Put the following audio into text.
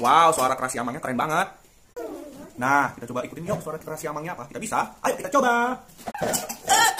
Wow, suara keras siamangnya keren banget. Nah, kita coba ikutin yuk suara keras siamangnya apa. Kita bisa? Ayo kita coba.